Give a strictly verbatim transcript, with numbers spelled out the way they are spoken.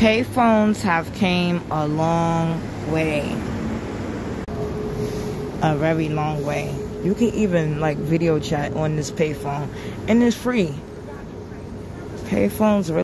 Payphones have came a long way. A very long way. You can even like video chat on this payphone, and it's free. Payphones really